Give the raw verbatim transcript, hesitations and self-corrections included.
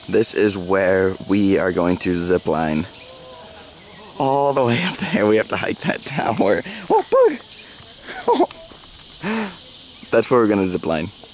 This is where we are going to zip line. All the way up there. We have to hike that tower. Oh, bug! That's where we're going to zip line.